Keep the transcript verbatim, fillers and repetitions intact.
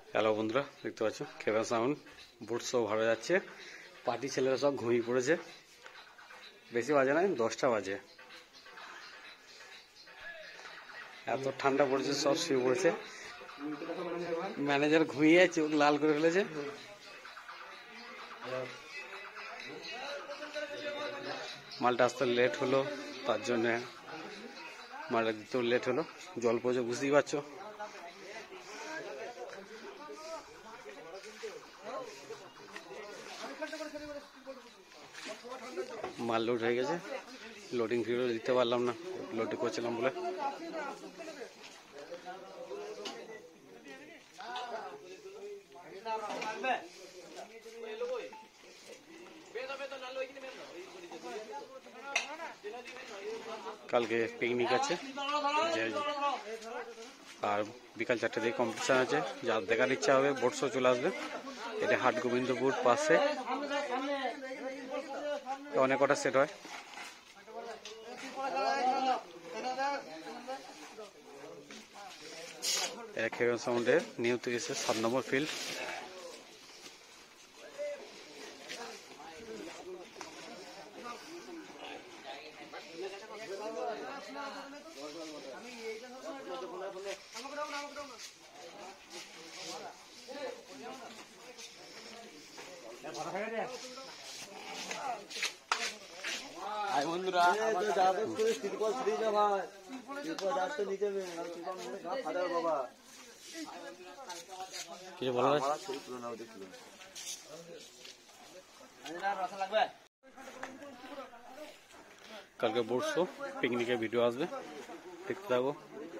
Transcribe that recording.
Hello বন্ধুরা, দেখতে পাচ্ছ কেভা সাউন্ড বুট শো ভালো যাচ্ছে। পার্টি ছেলেরা সব ঘুমিয়ে পড়েছে। বেশি বাজে না, দশটা বাজে। এত ঠান্ডা পড়েছে, সব শুয়ে পড়েছে। ম্যানেজার ঘুমিয়ে চোখ লাল করে ফেলেছে। মালটা আসতে লেট হলো, তার জন্য মালটা দিতেও লেট হলো। জল পড়ছে, বুঝতেই পারছো। মাল লোড হয়ে গেছে, লোডিং ভিডিও দিতে পারলাম না, লোড করছিলাম বলে। কালকে পিকনিক আছে আর বিকাল চারটে থেকে কম্পিটিশন আছে। যার দেখার ইচ্ছা হবে বোট শো চলে আসবে। এটা হাট গোবিন্দপুর পাশে, অনেক কটা সেট হয়। কেভা সাউন্ডের নিউ তিরিশের সাত নম্বর ফিল্ড। বন্ধুরা কিছু বলার আছে? কালকে বোট শো পিকনিকের ভিডিও আসবে, দেখতে থাকো।